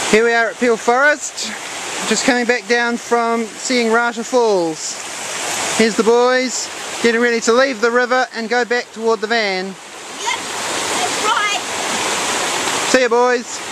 Here we are at peel+forest, just coming back down from seeing Rata+falls. Here's the boys, getting ready to leave the river and go back toward the van. Yep, that's right. See ya boys.